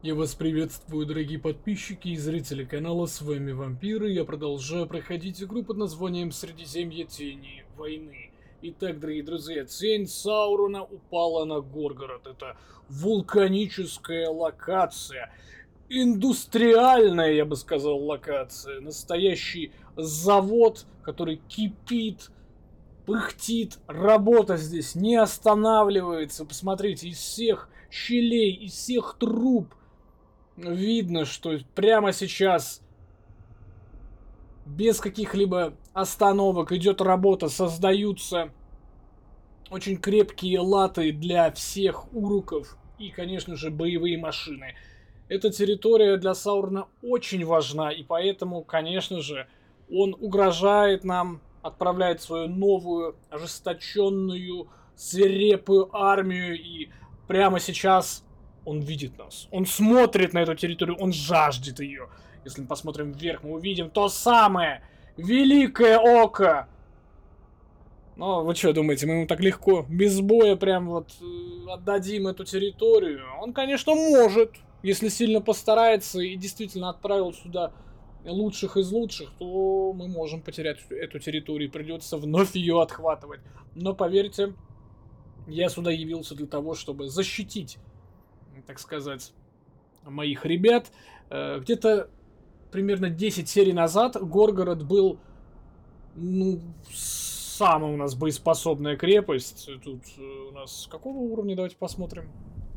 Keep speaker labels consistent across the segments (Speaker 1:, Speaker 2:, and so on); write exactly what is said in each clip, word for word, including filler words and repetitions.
Speaker 1: Я вас приветствую, дорогие подписчики и зрители канала, с вами Вампиры. Я продолжаю проходить игру под названием Средиземье Тени Войны. Итак, дорогие друзья, тень Саурона упала на Горгород. Это вулканическая локация. Индустриальная, я бы сказал, локация. Настоящий завод, который кипит, пыхтит. Работа здесь не останавливается. Посмотрите, из всех щелей, из всех труб видно, что прямо сейчас без каких-либо остановок идет работа, создаются очень крепкие латы для всех уруков и, конечно же, боевые машины. Эта территория для Саурона очень важна, и поэтому, конечно же, он угрожает нам, отправляет свою новую, ожесточенную, свирепую армию, и прямо сейчас он видит нас. Он смотрит на эту территорию, он жаждет ее. Если мы посмотрим вверх, мы увидим то самое Великое Око. Но вы что думаете, мы ему так легко, без боя прям вот отдадим эту территорию? Он, конечно, может, если сильно постарается и действительно отправил сюда лучших из лучших, то мы можем потерять эту территорию, придется вновь ее отхватывать. Но поверьте, я сюда явился для того, чтобы защитить, так сказать, моих ребят. Где-то примерно десять серий назад Горгород был, ну, самая у нас боеспособная крепость. Тут у нас какого уровня, давайте посмотрим.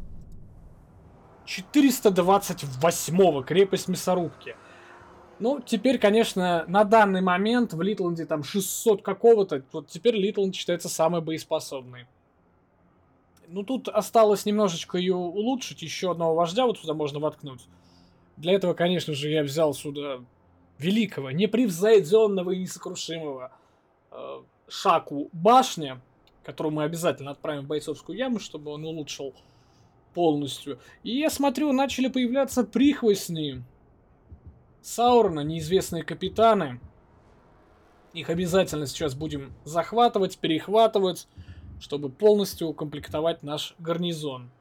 Speaker 1: четыреста двадцать восьмого крепость мясорубки. Ну, теперь, конечно, на данный момент в Литланде там шестьсот какого-то, вот теперь Литланд считается самой боеспособной. Ну, тут осталось немножечко ее улучшить, еще одного вождя вот сюда можно воткнуть. Для этого, конечно же, я взял сюда великого, непревзойденного и несокрушимого э, Шаку Башня, которую мы обязательно отправим в бойцовскую яму, чтобы он улучшил полностью. И я смотрю, начали появляться прихвостни Саурона, неизвестные капитаны. Их обязательно сейчас будем захватывать, перехватывать, чтобы полностью укомплектовать наш гарнизон.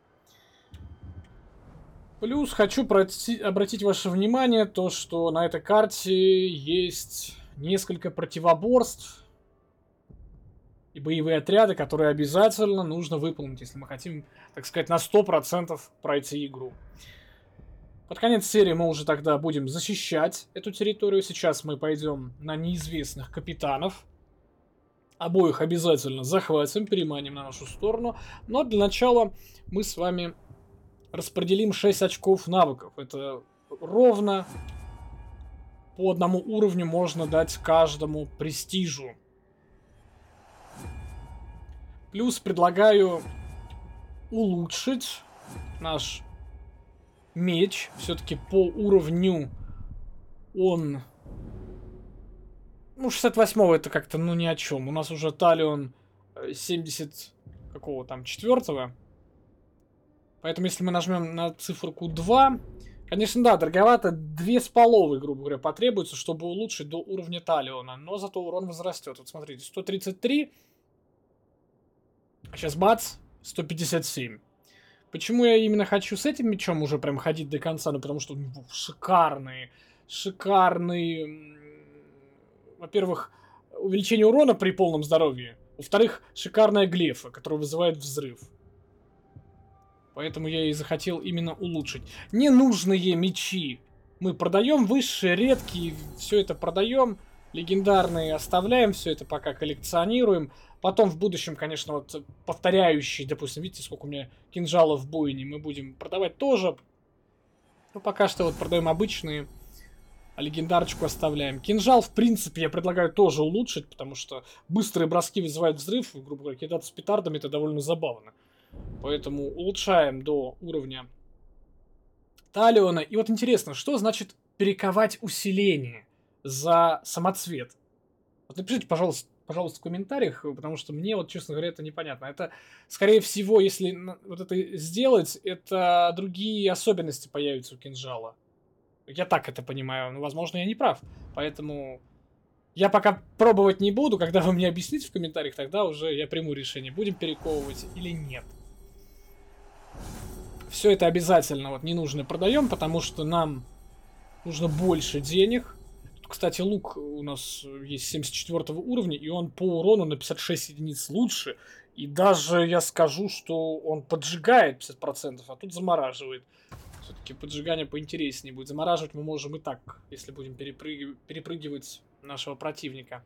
Speaker 1: Плюс хочу обратить ваше внимание, то, что на этой карте есть несколько противоборств и боевые отряды, которые обязательно нужно выполнить, если мы хотим, так сказать, на сто процентов пройти игру. Под конец серии мы уже тогда будем защищать эту территорию. Сейчас мы пойдем на неизвестных капитанов. Обоих обязательно захватим, переманим на нашу сторону. Но для начала мы с вами распределим шесть очков навыков. Это ровно по одному уровню можно дать каждому престижу. Плюс предлагаю улучшить наш меч. Все-таки по уровню он... Ну, шестьдесят восьмого это как-то, ну, ни о чем. У нас уже талион семьдесят какого там, четвёртого. Поэтому, если мы нажмем на циферку два, конечно, да, дороговато, две с половой, грубо говоря, потребуется, чтобы улучшить до уровня талиона. Но зато урон возрастет. Вот смотрите, сто тридцать три. Сейчас бац, сто пятьдесят семь. Почему я именно хочу с этим мечом уже прям ходить до конца? Ну, потому что у него шикарные, шикарные... Во-первых, увеличение урона при полном здоровье. Во-вторых, шикарная глефа, которая вызывает взрыв. Поэтому я и захотел именно улучшить. Ненужные мечи мы продаем, высшие, редкие, все это продаем. Легендарные оставляем, все это пока коллекционируем. Потом в будущем, конечно, вот повторяющие, допустим, видите, сколько у меня кинжалов в бойне, мы будем продавать тоже. Но пока что вот продаем обычные, а легендарочку оставляем. Кинжал, в принципе, я предлагаю тоже улучшить, потому что быстрые броски вызывают взрыв, грубо говоря, кидаться петардами это довольно забавно. Поэтому улучшаем до уровня талиона. И вот интересно, что значит перековать усиление за самоцвет? Вот напишите, пожалуйста, пожалуйста, в комментариях, потому что мне, вот, честно говоря, это непонятно. Это, скорее всего, если вот это сделать, это другие особенности появятся у кинжала. Я так это понимаю, но, возможно, я не прав. Поэтому я пока пробовать не буду. Когда вы мне объясните в комментариях, тогда уже я приму решение, будем перековывать или нет. все это обязательно вот ненужное продаем, потому что нам нужно больше денег. Тут, кстати, лук у нас есть семьдесят четвёртого уровня, и он по урону на пятьдесят шесть единиц лучше. И даже я скажу, что он поджигает пятьдесят процентов, а тут замораживает. Все-таки поджигание поинтереснее будет. Замораживать мы можем и так, если будем перепрыг... перепрыгивать нашего противника.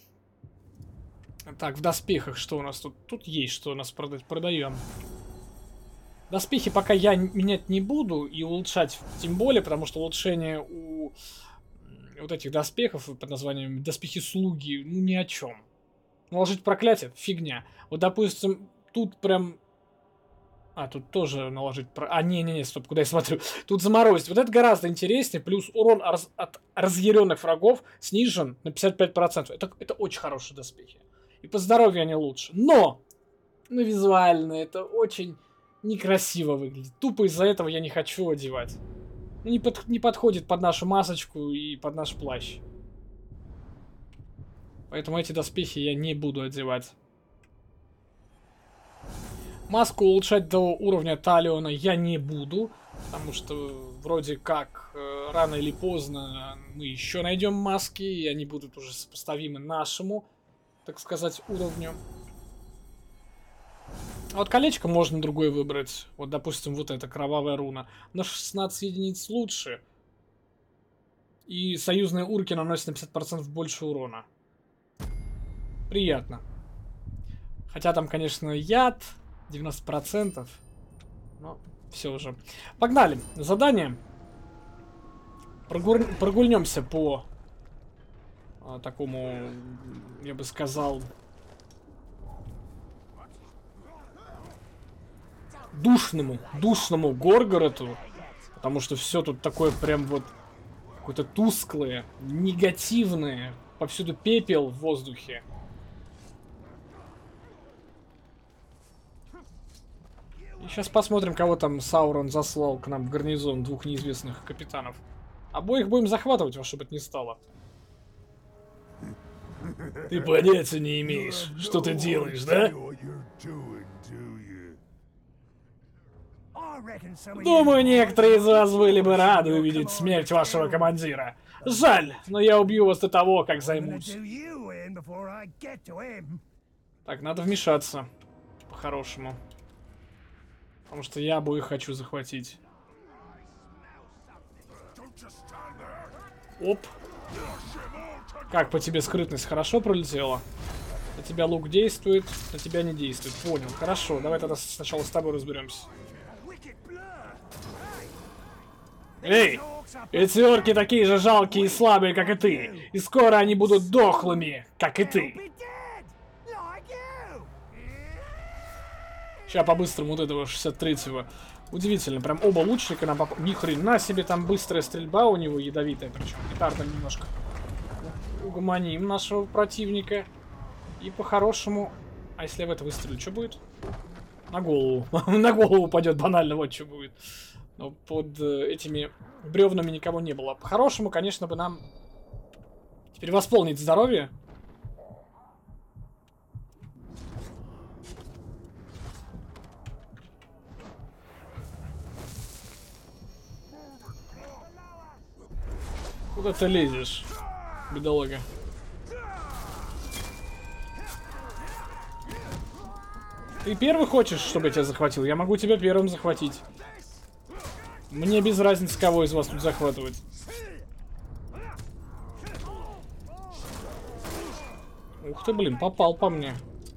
Speaker 1: Так, в доспехах что у нас тут? Тут есть что у нас продать. Продаем. Доспехи пока я менять не буду и улучшать тем более, потому что улучшение у вот этих доспехов под названием доспехи слуги, ну ни о чем. Наложить проклятие? Фигня. Вот, допустим, тут прям... А, тут тоже наложить... Про... А, не-не-не, стоп, куда я смотрю? Тут заморозить. Вот это гораздо интереснее. Плюс урон раз... от разъяренных врагов снижен на пятьдесят пять процентов. Это, это очень хорошие доспехи. И по здоровью они лучше. Но! Ну, визуально это очень некрасиво выглядит. Тупо из-за этого я не хочу одевать. Ну, не, под... не подходит под нашу масочку и под наш плащ. Поэтому эти доспехи я не буду одевать. Маску улучшать до уровня Талиона я не буду. Потому что вроде как э, рано или поздно мы еще найдем маски. И они будут уже сопоставимы нашему, так сказать, уровню. А вот колечко можно другое выбрать. Вот, допустим, вот эта кровавая руна. На шестнадцать единиц лучше. И союзные урки наносят на пятьдесят процентов больше урона. Приятно. Хотя там, конечно, яд девяносто процентов. Но все уже. Погнали. Задание. Прогуль... Прогульнемся по а, такому, я бы сказал, душному, душному Горгороду. Потому что все тут такое прям вот какое-то тусклое, негативное. Повсюду пепел в воздухе. И сейчас посмотрим, кого там Саурон заслал к нам в гарнизон, двух неизвестных капитанов. Обоих будем захватывать, во что бы это ни стало. Ты понятия не имеешь, что ты делаешь, да? Думаю, некоторые из вас были бы рады увидеть смерть вашего командира. Жаль, но я убью вас до того, как займусь. Так, надо вмешаться. По-хорошему. Потому что я обоих хочу захватить. Оп. Как по тебе скрытность? Хорошо пролетела? На тебя лук действует, на тебя не действует. Понял. Хорошо, давай тогда сначала с тобой разберемся. Эй! Эти орки такие же жалкие и слабые, как и ты. И скоро они будут дохлыми, как и ты. Сейчас по-быстрому вот этого шестьдесят третьего. Удивительно, прям оба лучника нам поп... Ни хрена себе, там быстрая стрельба у него, ядовитая, причем петарда немножко. Угомоним нашего противника. И по-хорошему... А если я в это выстрелю, что будет? На голову. На голову упадет банально, вот что будет. Но под этими бревнами никого не было. По-хорошему, конечно, бы нам теперь восполнить здоровье. Куда ты лезешь, бедолага? Ты первый хочешь, чтобы я тебя захватил? Я могу тебя первым захватить. Мне без разницы, кого из вас тут захватывать. Ух ты, блин, попал по мне.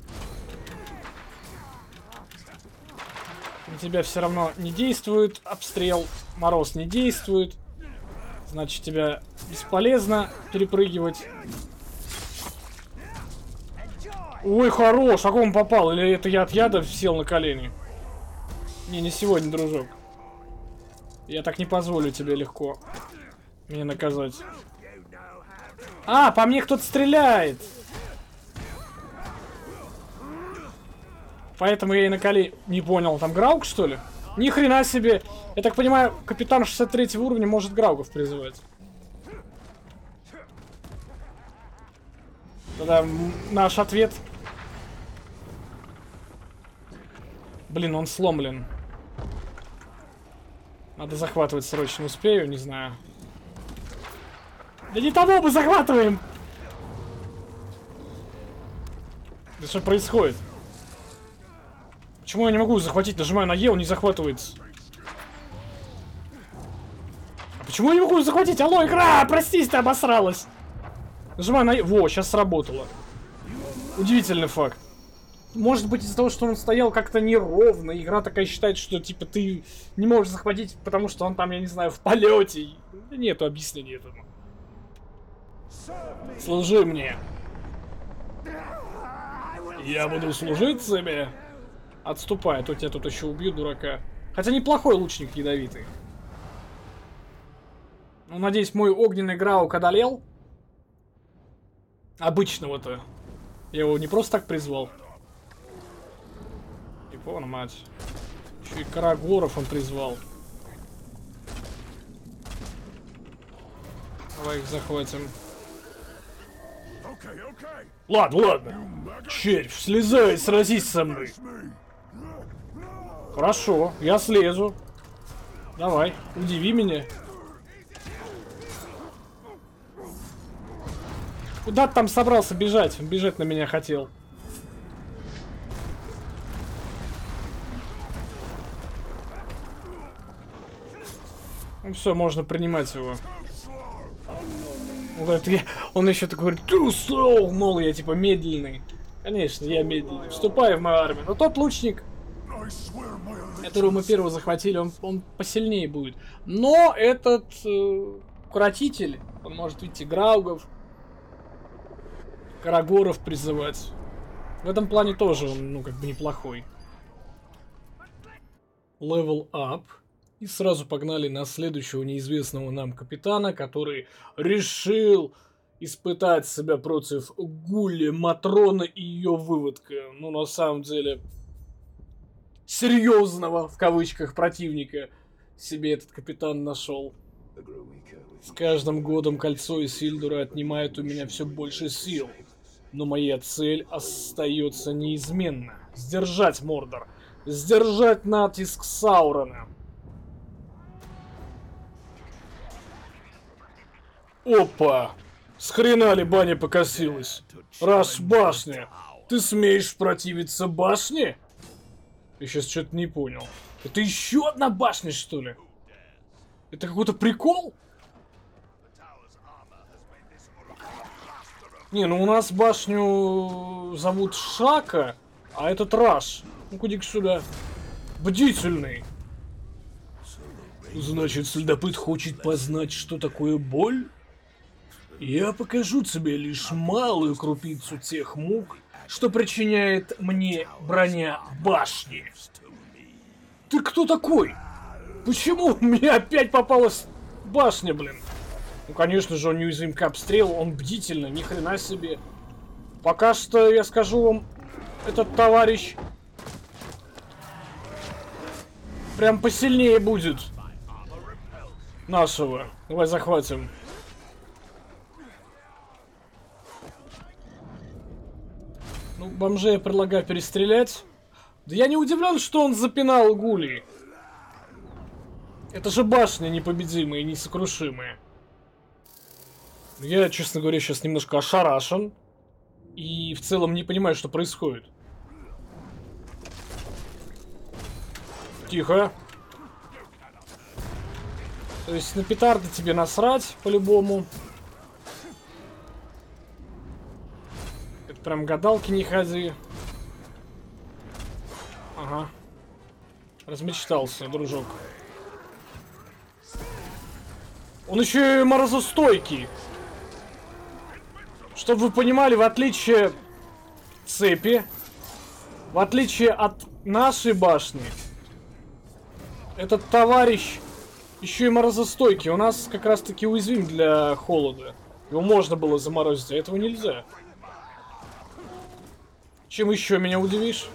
Speaker 1: На тебя все равно не действует обстрел. Мороз не действует. Значит, тебя бесполезно перепрыгивать. Ой, хорош! А кому он попал? Или это я от яда сел на колени? Не, не сегодня, дружок. Я так не позволю тебе легко меня наказать. А, по мне кто-то стреляет! Поэтому я и на колени... Не понял, там Граук, что ли? Ни хрена себе! Я так понимаю, капитан шестьдесят третьего уровня может Граугов призывать. Тогда наш ответ... Блин, он сломлен. Надо захватывать срочно, успею, не знаю. Да не того мы захватываем! Да что происходит? Почему я не могу захватить? Нажимаю на Е, он не захватывается. А почему я не могу захватить? Алло, игра! Простись, ты обосралась! Нажимаю на Е. Во, сейчас сработало. Удивительный факт. Может быть, из-за того, что он стоял как-то неровно, игра такая считает, что типа ты не можешь захватить, потому что он там, я не знаю, в полете. Да нету объяснения этому. Служи мне. Я буду служить тебе. Отступай, а то тебя тут еще убьют, дурака. Хотя неплохой лучник ядовитый. Ну, надеюсь, мой огненный Граук одолел. Обычного-то. Я его не просто так призвал. Икона, мать. Еще и Карагоров он призвал. Давай их захватим. Ладно, ладно. Червь, слезай, сразись со мной. Хорошо, я слезу. Давай, удиви меня. Куда ты там собрался бежать? Бежать на меня хотел. Ну все, можно принимать его. Вот, я, он еще такой говорит, too slow, мол, я типа медленный. Конечно, я медленный. Вступай в мою армию. Но тот лучник, которого мы первого захватили, он, он посильнее будет. Но этот э, укротитель, он может видите, Граугов, Карагоров призывать. В этом плане тоже он, ну, как бы неплохой. Level up. И сразу погнали на следующего неизвестного нам капитана, который решил испытать себя против Гулли Матрона и ее выводка. Ну, на самом деле, серьезного, в кавычках, противника себе этот капитан нашел. С каждым годом кольцо Исильдура отнимает у меня все больше сил. Но моя цель остается неизменна. Сдержать Мордор. Сдержать натиск Саурона. Опа! С хрена ли баня покосилась? Раз башня! Ты смеешь противиться башне? Я сейчас что-то не понял. Это еще одна башня, что ли? Это какой-то прикол? Не, ну у нас башню зовут Шака, а этот Раш. Ну-ка, иди сюда. Бдительный. Значит, следопыт хочет познать, что такое боль? Я покажу тебе лишь малую крупицу тех мук, что причиняет мне броня башни. Ты кто такой? Почему мне опять попалась башня, блин? Ну, конечно же, он неуязвим к обстрелу, он бдительный, ни хрена себе. Пока что, я скажу вам, этот товарищ прям посильнее будет нашего. Давай захватим. Ну, бомжей я предлагаю перестрелять. Да я не удивлен, что он запинал Гули. Это же башня непобедимая и несокрушимая. Я, честно говоря, сейчас немножко ошарашен. И в целом не понимаю, что происходит. Тихо. То есть на петарды тебе насрать, по-любому. Это прям гадалки не ходи. Ага. Размечтался, дружок. Он еще и морозостойкий. Чтобы вы понимали, в отличие цепи, в отличие от нашей башни, этот товарищ еще и морозостойкий. У нас как раз таки уязвим для холода. Его можно было заморозить, а этого нельзя. Чем еще меня удивишь?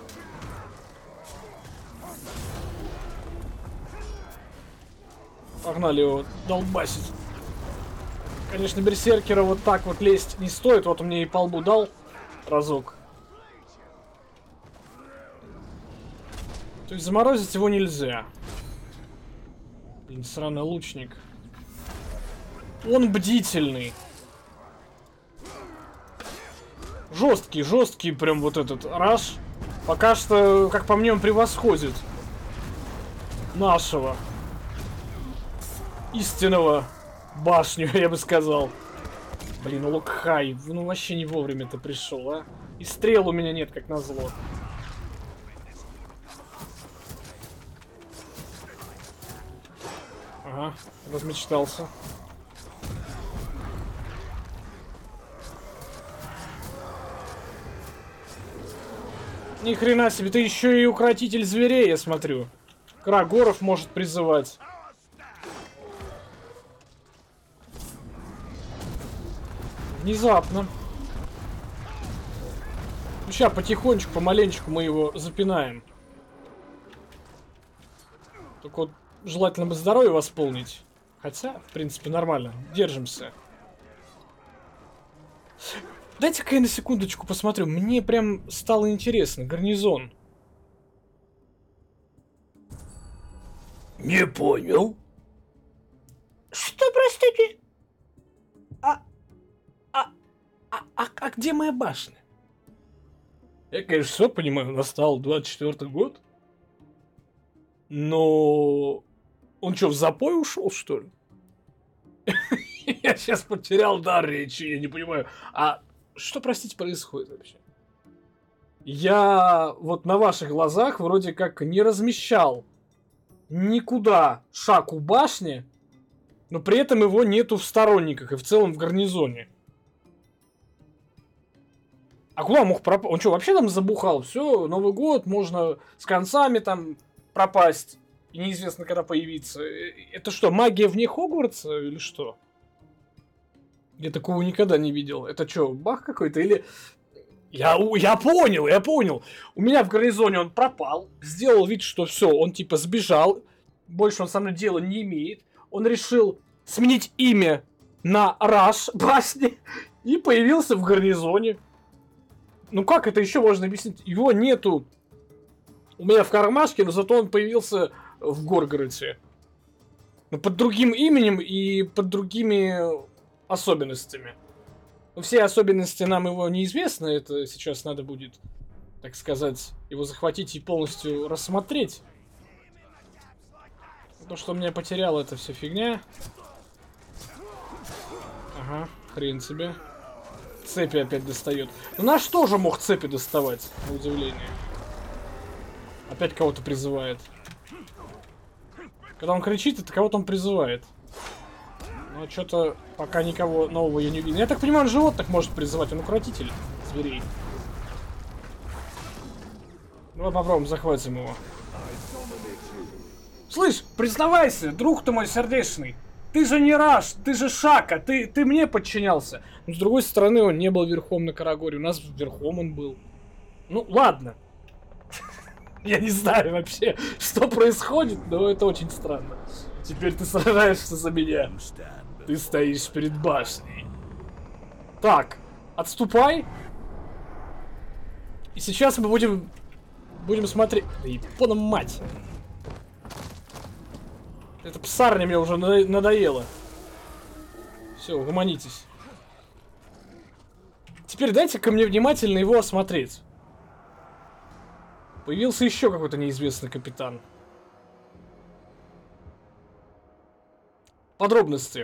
Speaker 1: Погнали его долбасить. Конечно, берсеркера вот так вот лезть не стоит. Вот он мне и по лбу дал разок. То есть заморозить его нельзя. Блин, сраный лучник. Он бдительный. Жесткий, жесткий прям вот этот раш. Пока что, как по мне, он превосходит нашего истинного башню, я бы сказал. Блин, ну Локхай, ну вообще не вовремя ты пришел, а? И стрел у меня нет, как назло. Ага, размечтался. Ни хрена себе, ты еще и укротитель зверей, я смотрю. Крагоров может призывать. Внезапно. Ну, сейчас потихонечку, помаленечку мы его запинаем. Только вот желательно бы здоровье восполнить. Хотя, в принципе, нормально. Держимся. Дайте-ка я на секундочку посмотрю. Мне прям стало интересно. Гарнизон.
Speaker 2: Не понял.
Speaker 1: Что, простите? А, а, а, а, а где моя башня? Я, конечно, все понимаю, настал двадцать четвёртый год. Но он что, в запой ушел, что ли? Я сейчас потерял дар речи, я не понимаю. А что, простите, происходит вообще? Я вот на ваших глазах вроде как не размещал никуда шаг у башни, но при этом его нету в сторонниках и в целом в гарнизоне. А куда он мог пропасть? Он что, вообще там забухал? Все, Новый год, можно с концами там пропасть. И неизвестно, когда появиться. Это что, магия вне Хогвартса или что? Я такого никогда не видел. Это что, баг какой-то? Или... Я, я понял, я понял. У меня в гарнизоне он пропал. Сделал вид, что все, он типа сбежал. Больше он со мной дела не имеет. Он решил сменить имя на Раш башни. И появился в гарнизоне. Ну как это еще можно объяснить? Его нету у меня в кармашке, но зато он появился в Горгороде. Но под другим именем и под другими особенностями. Но все особенности нам его неизвестны. Это сейчас надо будет, так сказать, его захватить и полностью рассмотреть. То, что меня потерял, это все фигня. Ага, хрен себе. Цепи опять достает. Ну наш тоже мог цепи доставать, на удивление. Опять кого-то призывает. Когда он кричит, это кого-то он призывает. Но что-то пока никого нового я не видел. Я так понимаю, он животных может призывать, он укротитель зверей. Давай попробуем, захватим его. Слышь, признавайся, друг ты мой сердечный. Ты же не Раш, ты же Шака, ты, ты мне подчинялся. Но с другой стороны, он не был верхом на Карагоре, у нас верхом он был. Ну, ладно. Я не знаю вообще, что происходит, но это очень странно. Теперь ты сражаешься за меня. Ты стоишь перед башней. Так, отступай. И сейчас мы будем... Будем смотреть... Да ебаная мать. Эта псарня мне уже надоела. Все, угомонитесь. Теперь дайте-ка мне внимательно его осмотреть. Появился еще какой-то неизвестный капитан. Подробности.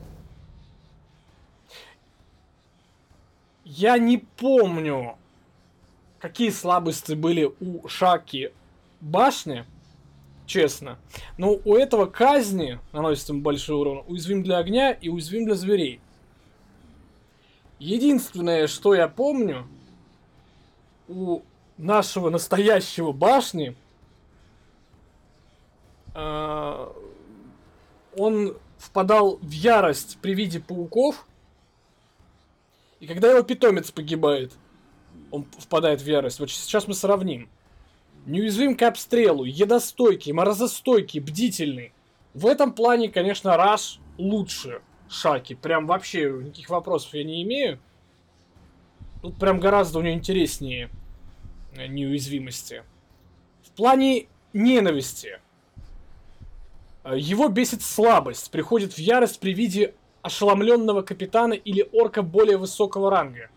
Speaker 1: Я не помню, какие слабости были у Шаки башни. Честно. Но у этого казни наносит ему большой урон. Уязвим для огня и уязвим для зверей. Единственное, что я помню, у нашего настоящего башни э, он впадал в ярость при виде пауков. И когда его питомец погибает, он впадает в ярость. Вот сейчас мы сравним. Неуязвим к обстрелу, едостойкий, морозостойкий, бдительный. В этом плане, конечно, Раш лучше Шаки. Прям вообще никаких вопросов я не имею. Тут прям гораздо у него интереснее неуязвимости. В плане ненависти. Его бесит слабость, приходит в ярость при виде ошеломленного капитана или орка более высокого ранга.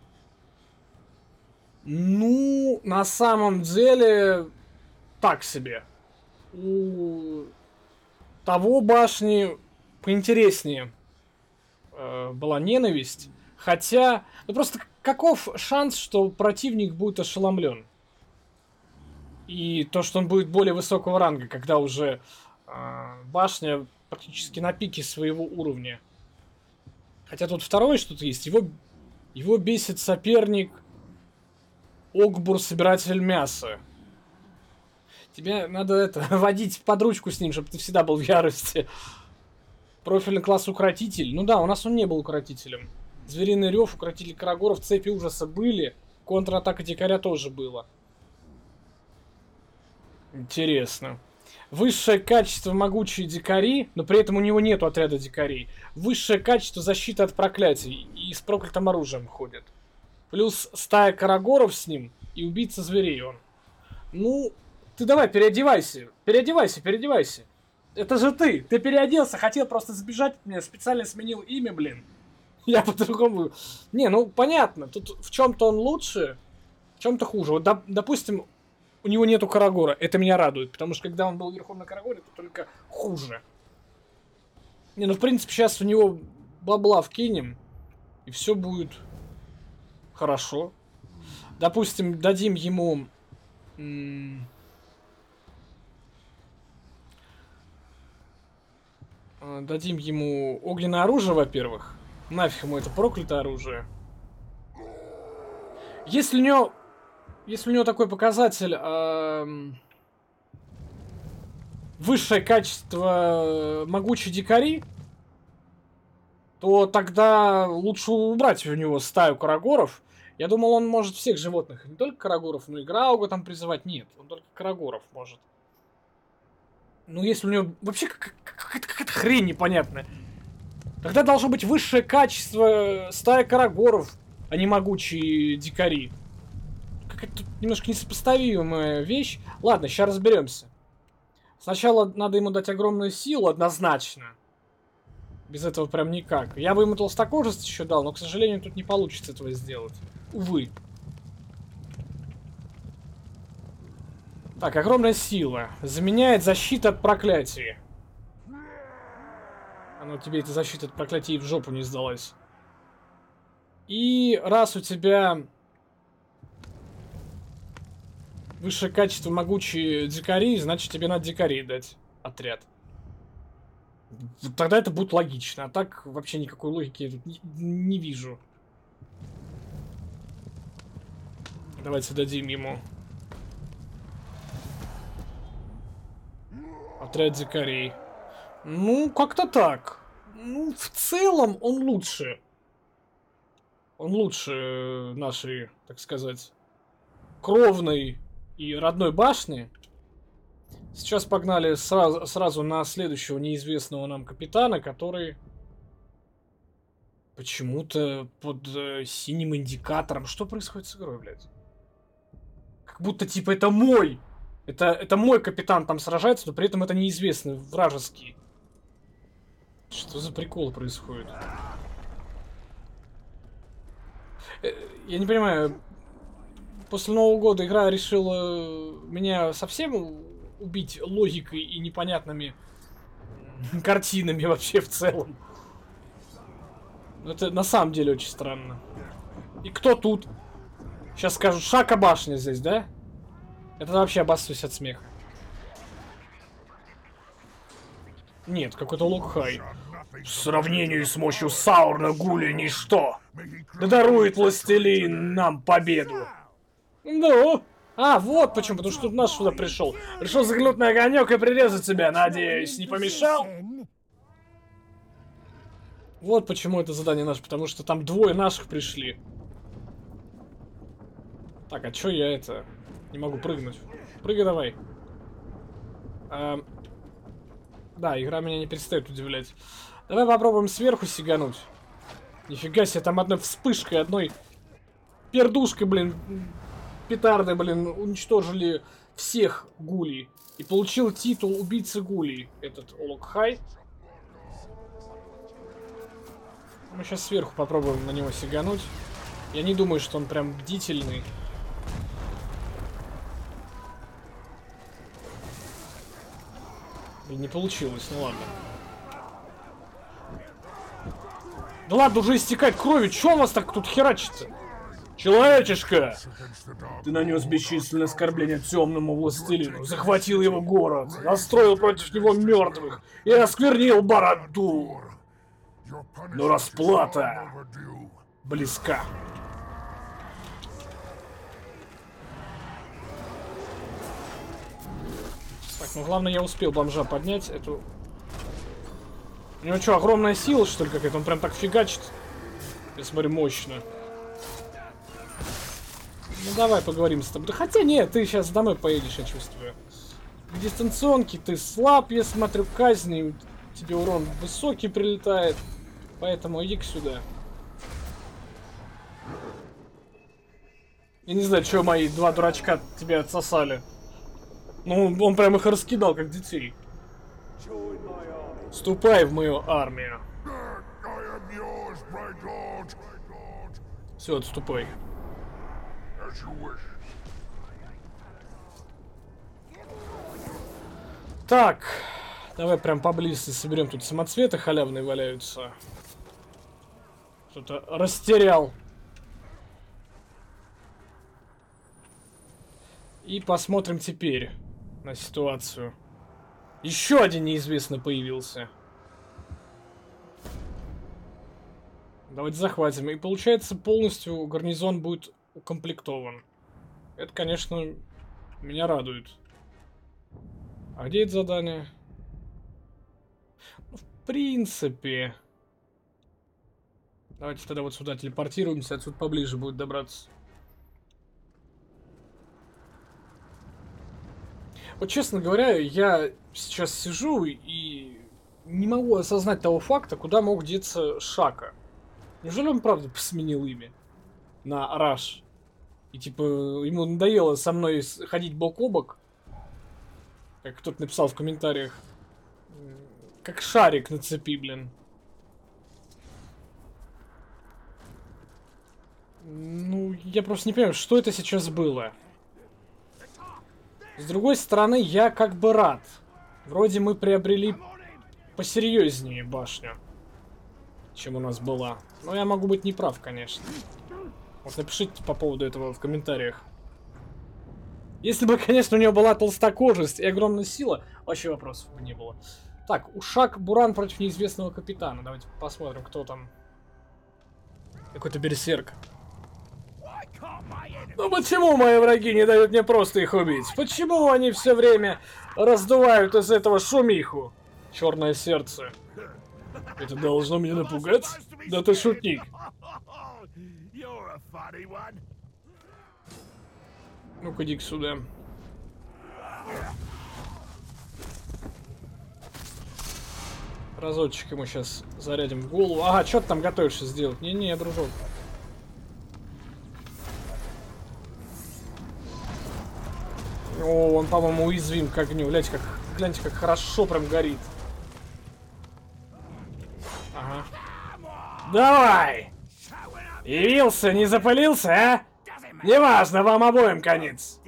Speaker 1: Ну, на самом деле, так себе. У того башни поинтереснее э, была ненависть. Хотя, ну просто каков шанс, что противник будет ошеломлен? И то, что он будет более высокого ранга, когда уже э, башня практически на пике своего уровня. Хотя тут второе что-то есть. Его, его бесит соперник Огбур, собиратель мяса. Тебе надо это водить под ручку с ним, чтобы ты всегда был в ярости. Профильный класс укротитель. Ну да, у нас он не был укротителем. Звериный рев, укротитель Карагоров, цепи ужаса были. Контратака дикаря тоже было. Интересно. Высшее качество могучие дикари, но при этом у него нету отряда дикарей. Высшее качество защиты от проклятий. И с проклятым оружием ходит. Плюс стая карагоров с ним и убийца зверей он. Ну, ты давай, переодевайся. Переодевайся, переодевайся. Это же ты. Ты переоделся, хотел просто сбежать от меня, специально сменил имя, блин. Я по-другому... Не, ну, понятно. Тут в чем-то он лучше, в чем-то хуже. Вот, доп- допустим, у него нету Карагора. Это меня радует, потому что когда он был верхом на Карагоре, то только хуже. Не, ну, в принципе, сейчас у него бабла вкинем, и все будет... Хорошо. Допустим, дадим ему... М- дадим ему огненное оружие, во-первых. Нафиг ему это проклятое оружие. Если у него... Если у него такой показатель... Эм, высшее качество могучей дикари, то тогда лучше убрать у него стаю карагоров. Я думал, он может всех животных, не только карагоров, но и Грауга там призывать. Нет, он только карагоров может. Ну, если у него... Вообще, какая-то, какая-то хрень непонятная. Тогда должно быть высшее качество стая карагоров, а не могучие дикари. Какая-то немножко несопоставимая вещь. Ладно, сейчас разберемся. Сначала надо ему дать огромную силу, однозначно. Без этого прям никак. Я бы ему толстокожесть еще дал, но, к сожалению, тут не получится этого сделать. Увы. Так, огромная сила. Заменяет защиту от проклятий. А ну тебе эта защита от проклятий в жопу не сдалась. И раз у тебя высшее качество могучие дикари, значит тебе надо дикарей дать отряд. Тогда это будет логично. А так вообще никакой логики я тут не, не вижу. Давайте дадим ему отряд дикарей. Ну, как-то так. Ну, в целом он лучше. Он лучше нашей, так сказать, кровной и родной башни. Сейчас погнали сразу, сразу на следующего неизвестного нам капитана, который почему-то под э, синим индикатором. Что происходит с игрой, блядь? Как будто, типа, это мой. Это, это мой капитан там сражается, но при этом это неизвестный, вражеский. Что за прикол происходит? Э, я не понимаю. После Нового года игра решила меня совсем убить логикой и непонятными картинами вообще в целом. Это на самом деле очень странно. И кто тут? Сейчас скажут, Шака башня здесь, да? Это вообще обоссусь от смеха. Нет, какой-то Локхай. В сравнении с мощью Саурна Гули ничто. Да дарует властелин нам победу. Ну, а, вот почему, потому что тут наш сюда пришел. Решил заглянуть на огонек и прирезать тебя, надеюсь, не помешал? Вот почему это задание наше, потому что там двое наших пришли. Так, а чё я это... Не могу прыгнуть. Прыгай давай. А... Да, игра меня не перестает удивлять. Давай попробуем сверху сигануть. Нифига себе, там одной вспышкой, одной пердушкой, блин, петарды, блин, уничтожили всех гулей. И получил титул убийцы гулей. Этот Олокхай. Мы сейчас сверху попробуем на него сигануть. Я не думаю, что он прям бдительный. И не получилось, ну ладно. Да ладно, уже истекать кровью. Чё у вас так тут херачится? Человечишка! Ты нанес бесчисленное оскорбление темному властелину, захватил его город, настроил против него мертвых и осквернил Барад-дûр. Но расплата близка. Так, ну главное, я успел бомжа поднять эту. У него что, огромная сила, что ли, какая-то? Он прям так фигачит. Я смотрю, мощно. Ну давай поговорим с тобой. Да хотя нет, ты сейчас домой поедешь, я чувствую. В дистанционке ты слаб, я смотрю, казни. Тебе урон высокий прилетает. Поэтому иди-ка сюда. Я не знаю, что мои два дурачка тебя отсосали. Ну, он прям их раскидал, как детей. Вступай в мою армию. Все, отступай. Так, давай прям поблизости соберем. Тут самоцветы халявные валяются. Кто-то растерял. И посмотрим теперь на ситуацию. Еще один неизвестный появился. Давайте захватим. И получается, полностью гарнизон будет укомплектован. Это, конечно, меня радует. А где это задание? Ну, в принципе. Давайте тогда вот сюда телепортируемся. Отсюда поближе будет добраться. Вот, честно говоря, я сейчас сижу и не могу осознать того факта, куда мог деться Шака. Неужели он правда сменил имя на Раш? И типа ему надоело со мной ходить бок о бок, как кто-то написал в комментариях, как шарик на цепи, блин. Ну, я просто не понимаю, что это сейчас было. С другой стороны, я как бы рад. Вроде мы приобрели посерьезнее башню, чем у нас была. Но я могу быть неправ, конечно. Вот напишите по поводу этого в комментариях. Если бы, конечно, у него была толстокожесть и огромная сила, вообще вопросов бы не было. Так, Ушак Буран против неизвестного капитана. Давайте посмотрим, кто там. Какой-то берсерк. Ну почему мои враги не дают мне просто их убить? Почему они все время раздувают из этого шумиху? Черное сердце. Это должно меня напугать? Да ты шутник. Ну-ка, иди сюда. Разочек ему сейчас зарядим в голову. Ага, что ты там готовишься сделать? Не-не, дружок. О, он, по-моему, уязвим к огню. Гляньте, как, гляньте, как хорошо прям горит. Ага. Давай! Явился, не запылился, а? Неважно, вам обоим конец.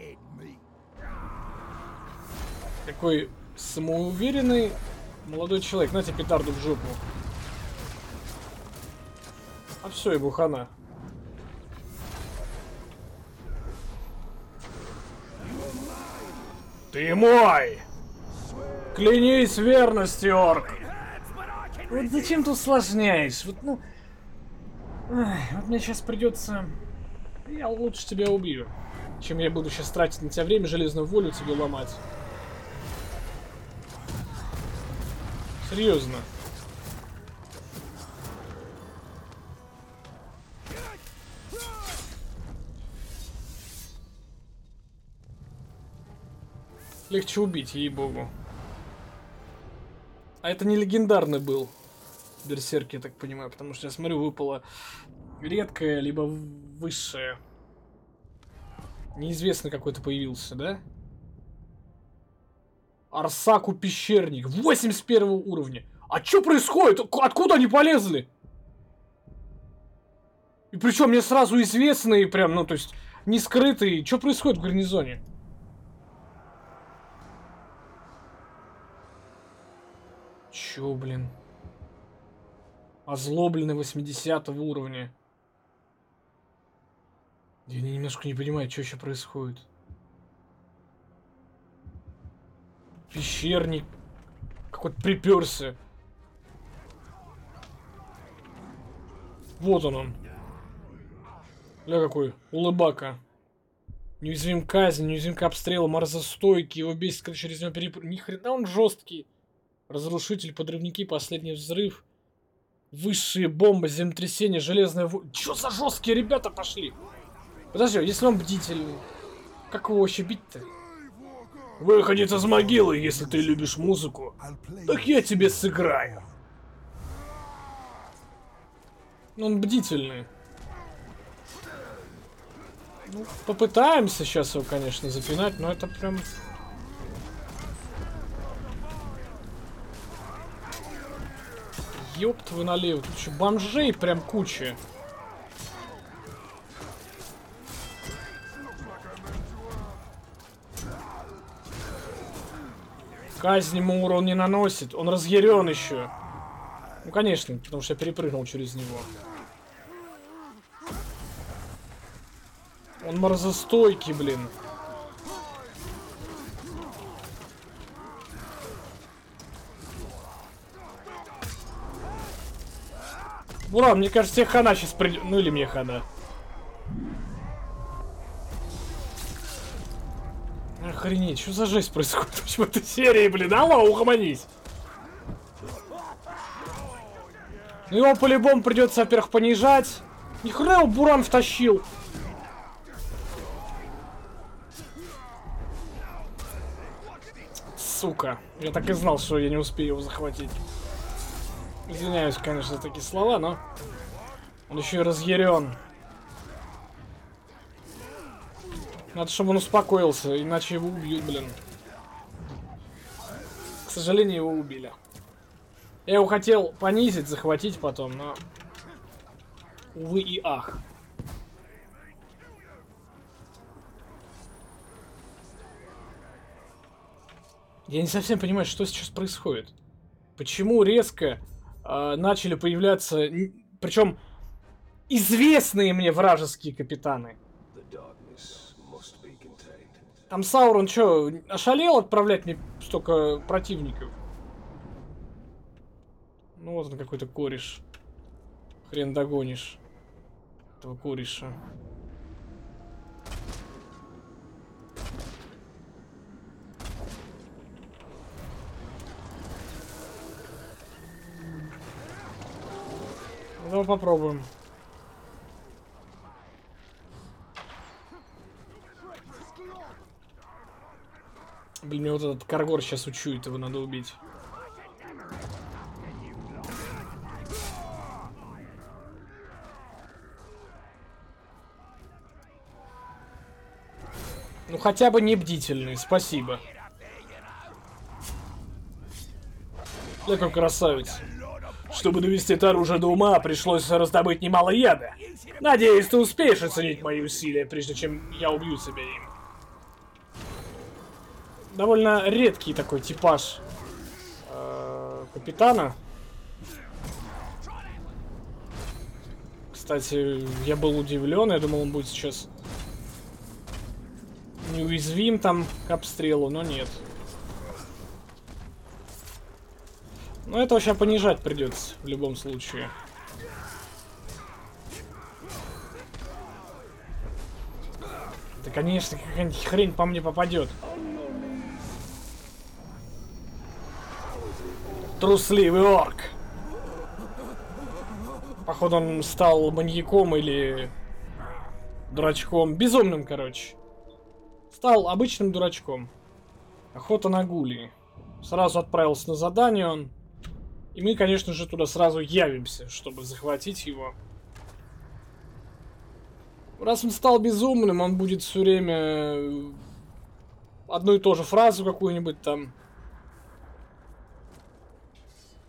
Speaker 1: Какой самоуверенный молодой человек. На тебе петарду в жопу. А все, ему хана. Ты мой! Клянись верностью, орк! Вот зачем ты усложняешь? Вот, ну... Ай, вот мне сейчас придется... Я лучше тебя убью, чем я буду сейчас тратить на тебя время, железную волю тебе ломать. Серьезно. Легче убить, ей-богу. А это не легендарный был берсерк, я так понимаю, потому что я смотрю, выпало редкое, либо высшее. Неизвестно какой-то появился, да? Арсаку пещерник. восемьдесят первого уровня. А что происходит? Откуда они полезли? И причем мне сразу известные прям, ну то есть не скрытые. Что происходит в гарнизоне? Чё, блин? Озлобленный восьмидесятого уровня. Я немножко не понимаю, что еще происходит. Пещерник. Какой-то приперся. Вот он он. Ля какой, улыбака. Неуязвим казнь, неуязвим к обстрелу, морозостойкий, его бесит, когда через него перепрыгнуть. Ни хрена он жесткий. Разрушитель, подрывники, последний взрыв. Высшие бомбы, землетрясение, железная... В... Чё за жесткие ребята пошли? Подожди, если он бдительный, как его вообще бить-то? Выходец из могилы, если ты любишь музыку, так я тебе сыграю. Он бдительный. Ну, попытаемся сейчас его, конечно, запинать, но это прям... Ёпт вы налево, тут еще бомжей прям куча. Казнь ему урон не наносит, он разъярен еще. Ну конечно, потому что я перепрыгнул через него. Он морозостойкий, блин. Ура, мне кажется, тебе хана сейчас придет. Ну или мне хана. Охренеть, что за жесть происходит в этой серии, блин? Алло, угомонись. Ну его по-любому придется, во-первых, понижать. Нихуя его Буран втащил. Сука. Я так и знал, что я не успею его захватить. Извиняюсь, конечно, за такие слова, но... Он еще и разъярен. Надо, чтобы он успокоился, иначе его убьют, блин. К сожалению, его убили. Я его хотел понизить, захватить потом, но... Увы и ах. Я не совсем понимаю, что сейчас происходит. Почему резко э, начали появляться... Причем известные мне вражеские капитаны. Там Саурон что, ошалел отправлять мне столько противников? Ну вот он какой-то кореш. Хрен догонишь этого кореша. Ну попробуем. Блин, мне вот этот Каргор сейчас учует, его надо убить. Ну хотя бы не бдительный, спасибо. Такой красавец. Чтобы довести это оружие до ума, пришлось раздобыть немало яда. Надеюсь, ты успеешь оценить мои усилия, прежде чем я убью тебя им. Довольно редкий такой типаж э, капитана. Кстати, я был удивлен, я думал, он будет сейчас неуязвим там к обстрелу, но нет. Но это вообще понижать придется в любом случае. Да, конечно, какая-нибудь хрень по мне попадет. Трусливый орк. Походу он стал маньяком или дурачком. Безумным, короче. Стал обычным дурачком. Охота на гулей. Сразу отправился на задание он. И мы, конечно же, туда сразу явимся, чтобы захватить его. Раз он стал безумным, он будет все время одну и ту же фразу какую-нибудь там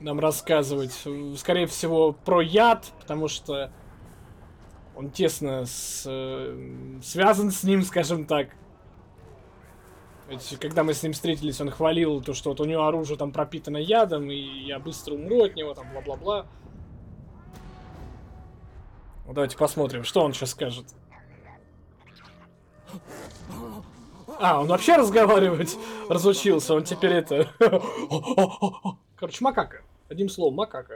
Speaker 1: нам рассказывать. Скорее всего, про яд, потому что он тесно с, э, связан с ним, скажем так. Ведь когда мы с ним встретились, он хвалил то, что вот у него оружие там пропитано ядом, и я быстро умру от него, там, бла-бла-бла. Ну, давайте посмотрим, что он сейчас скажет. А, он вообще разговаривать разучился, он теперь это... Короче, макака. Одним словом, макака.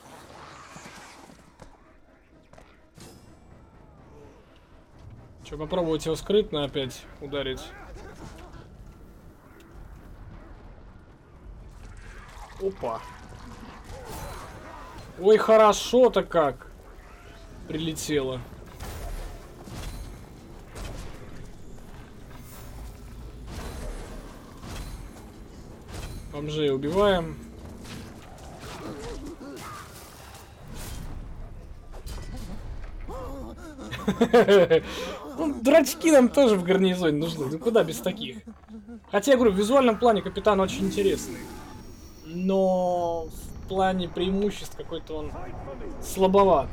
Speaker 1: Че, попробовать его скрытно опять ударить? Опа. Ой, хорошо-то как прилетело. Бомжей убиваем. Ну, дурачки нам тоже в гарнизоне нужны. Ну куда без таких? Хотя, я говорю, в визуальном плане капитан очень интересный. Но в плане преимуществ какой-то он слабоват.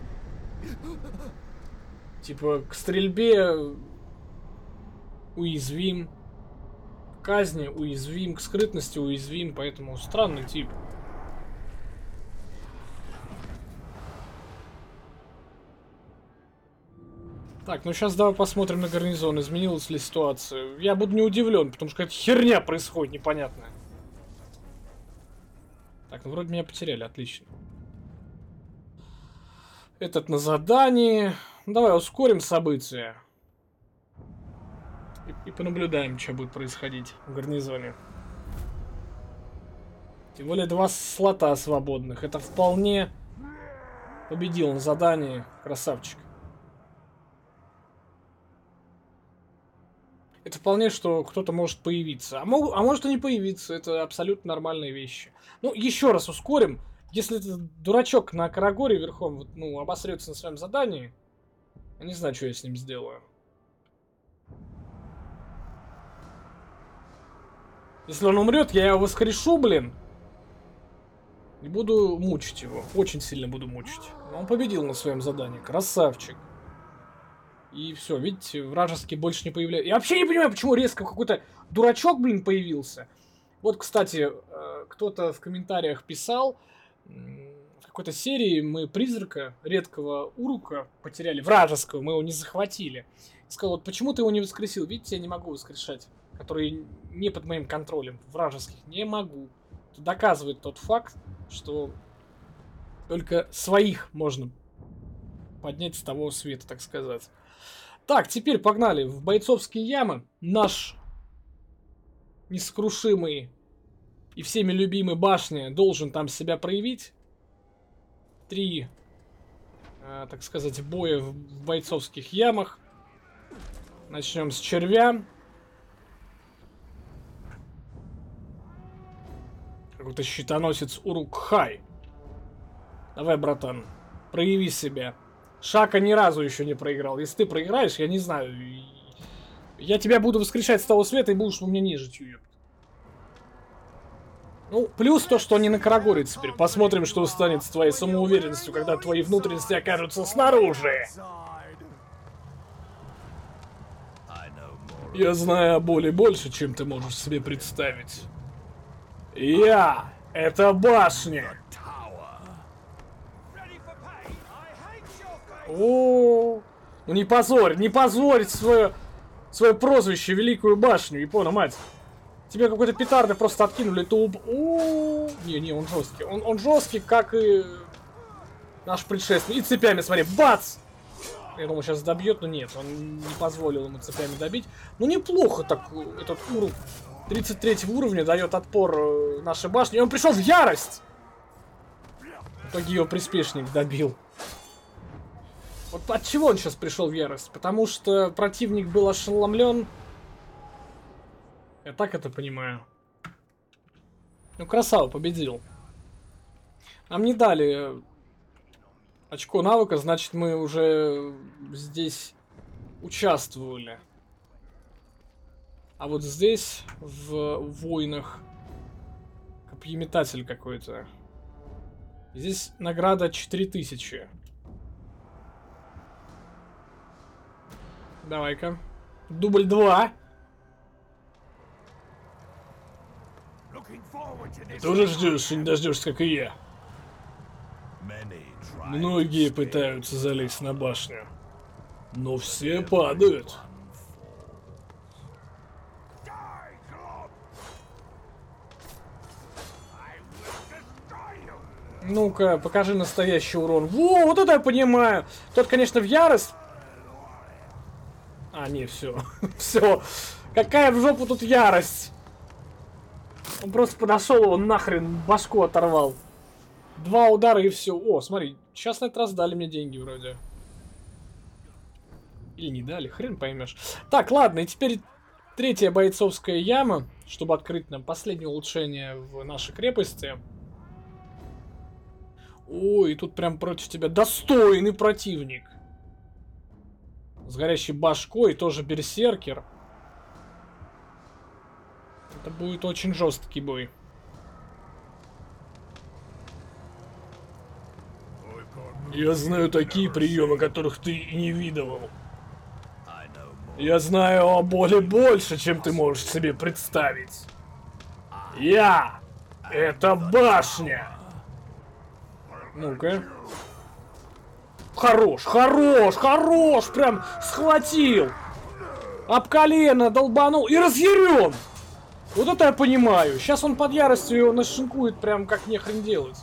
Speaker 1: Типа, к стрельбе уязвим. К казни уязвим. К скрытности уязвим. Поэтому странный тип. Так, ну сейчас давай посмотрим на гарнизон, изменилась ли ситуация. Я буду не удивлен, потому что какая-то херня происходит непонятная. Так, ну вроде меня потеряли, отлично. Этот на задании. Ну, давай ускорим события. И, и понаблюдаем, что будет происходить в гарнизоне. Тем более два слота свободных. Это вполне победил на задании. Красавчик. Это вполне, что кто-то может появиться. А, мог, а может и не появиться. Это абсолютно нормальные вещи. Ну, еще раз ускорим. Если этот дурачок на Карагоре верхом вот, ну, обосрется на своем задании, я не знаю, что я с ним сделаю. Если он умрет, я его воскрешу, блин. И буду мучить его. Очень сильно буду мучить. Но он победил на своем задании. Красавчик. И все, видите, вражеский больше не появляется. Я вообще не понимаю, почему резко какой-то дурачок, блин, появился. Вот, кстати, кто-то в комментариях писал, в какой-то серии мы призрака, редкого урука потеряли, вражеского, мы его не захватили. Сказал, вот почему ты его не воскресил? Видите, я не могу воскрешать, которые не под моим контролем, вражеских, не могу. Это доказывает тот факт, что только своих можно поднять с того света, так сказать. Так, теперь погнали в бойцовские ямы. Наш несокрушимый и всеми любимый башня должен там себя проявить. Три, э, так сказать, боя в, в бойцовских ямах. Начнем с червя. Какой-то щитоносец Урукхай. Давай, братан, прояви себя. Шака ни разу еще не проиграл. Если ты проиграешь, я не знаю. Я тебя буду воскрешать с того света и будешь у меня ниже чует. Ну, плюс то, что он не на Карагоре теперь. Посмотрим, что станет с твоей самоуверенностью, когда твои внутренности окажутся снаружи. Я знаю о боли больше, чем ты можешь себе представить. Я — это башня. О, ну не позорь, не позорь свое, свое прозвище, Великую Башню, Япона мать. Тебе какой-то петарды просто откинули, то... О, не, не, он жесткий. Он, он жесткий, как и наш предшественник. И цепями, смотри, бац! Я думал, сейчас добьет, но нет, он не позволил ему цепями добить. Ну неплохо так этот Урук тридцать третьего уровня дает отпор нашей башне. И он пришел в ярость! В итоге его приспешник добил. Вот от чего он сейчас пришел в ярость? Потому что противник был ошеломлен. Я так это понимаю. Ну, красава, победил. Нам не дали очко навыка, значит, мы уже здесь участвовали. А вот здесь, в войнах, копьеметатель какой-то. Здесь награда четыре тысячи. Давай-ка. Дубль два. Ты тоже ждешь и не дождешься, как и я. Многие пытаются залезть на башню, но все падают. Ну-ка, покажи настоящий урон. Во, вот это я понимаю. Тот, конечно, в ярость. А, не, все. Все. Какая в жопу тут ярость? Он просто подошел, он нахрен башку оторвал. Два удара и все. О, смотри, сейчас на этот раз дали мне деньги вроде. Или не дали, хрен поймешь. Так, ладно, и теперь третья бойцовская яма, чтобы открыть нам последнее улучшение в нашей крепости. Ой, и тут прям против тебя достойный противник. С горящей башкой, тоже берсеркер. Это будет очень жесткий бой. Я знаю такие приемы, которых ты и не видывал. Я знаю о боли больше, чем ты можешь себе представить. Я — это башня. Ну-ка. Хорош, хорош, хорош! Прям схватил! Об колено долбанул и разъярен! Вот это я понимаю. Сейчас он под яростью его нашинкует прям как нехрен делать.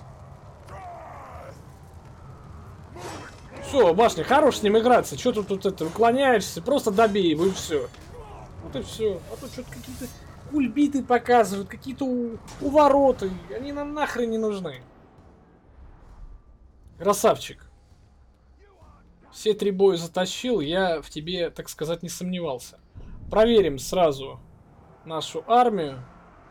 Speaker 1: Все, башня, хорош с ним играться. Че тут, тут это, уклоняешься? Просто добей его и все. Вот и все. А то что-то какие-то кульбиты показывают, какие-то увороты. Они нам нахрен не нужны. Красавчик. Все три боя затащил, я в тебе, так сказать, не сомневался. Проверим сразу нашу армию.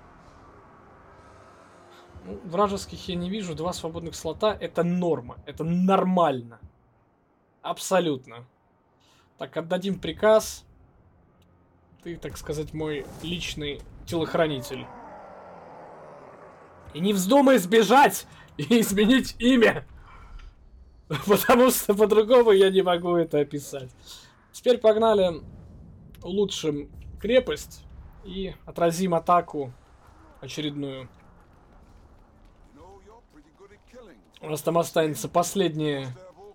Speaker 1: Ну, вражеских я не вижу, два свободных слота. Это норма, это нормально. Абсолютно. Так, отдадим приказ. Ты, так сказать, мой личный телохранитель. И не вздумай сбежать и изменить имя. Потому что по-другому я не могу это описать. Теперь погнали, улучшим крепость и отразим атаку очередную. У нас там останется последняя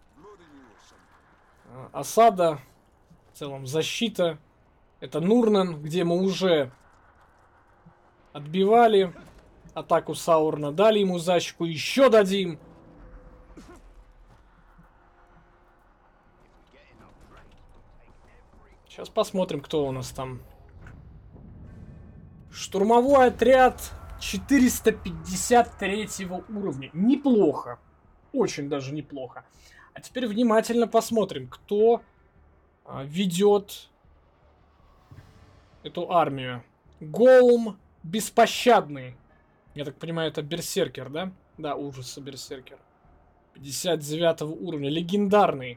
Speaker 1: осада, в целом защита. Это Нурнан, где мы уже отбивали атаку Саурна, дали ему защику, еще дадим. Сейчас посмотрим, кто у нас там. Штурмовой отряд четыреста пятьдесят третьего уровня. Неплохо. Очень даже неплохо. А теперь внимательно посмотрим, кто а, ведет эту армию. Голм Беспощадный. Я так понимаю, это берсеркер, да? Да, ужаса берсеркер. пятьдесят девятого уровня. Легендарный.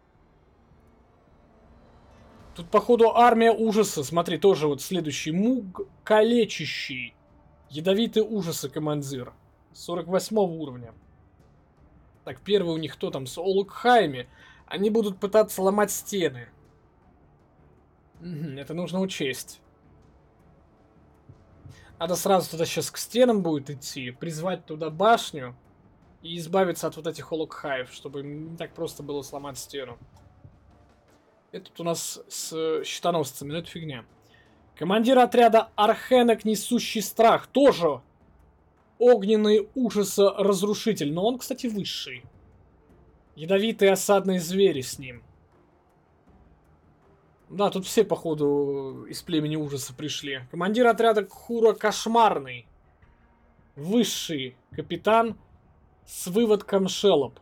Speaker 1: Тут, походу, армия ужаса. Смотри, тоже вот следующий. Муг Калечащий. Ядовитый ужаса командир. сорок восьмого уровня. Так, первый у них кто там? С Олукхайми. Они будут пытаться ломать стены. Угу, это нужно учесть. Надо сразу туда сейчас к стенам будет идти. Призвать туда башню. И избавиться от вот этих Олукхаев. Чтобы не так просто было сломать стену. Этот у нас с щитоносцами, но это фигня. Командир отряда Архенок, несущий страх. Тоже огненный ужаса разрушитель. Но он, кстати, высший. Ядовитые осадные звери с ним. Да, тут все, походу, из племени ужаса пришли. Командир отряда Кхура Кошмарный. Высший капитан с выводком Шелоп.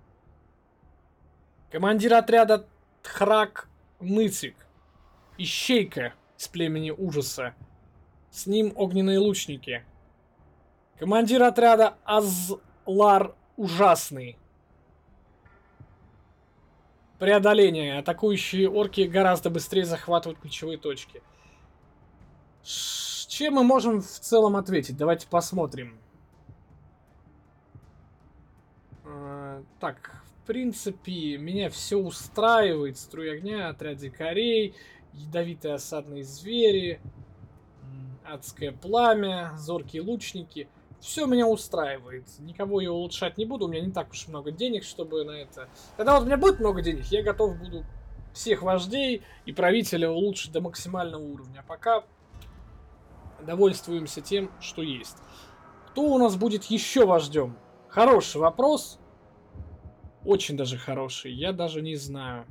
Speaker 1: Командир отряда Тхрак Ныцик. Ищейка из племени ужаса. С ним огненные лучники. Командир отряда Азлар Ужасный. Преодоление. Атакующие орки гораздо быстрее захватывают ключевые точки. Ш- чем мы можем в целом ответить? Давайте посмотрим. так, в принципе, меня все устраивает. Струя огня, отряд дикарей, ядовитые осадные звери, адское пламя, зоркие лучники. Все меня устраивает. Никого я улучшать не буду. У меня не так уж много денег, чтобы на это... Когда вот у меня будет много денег, я готов буду всех вождей и правителя улучшить до максимального уровня. А пока довольствуемся тем, что есть. Кто у нас будет еще вождем? Хороший вопрос. Очень даже хороший. Я даже не знаю.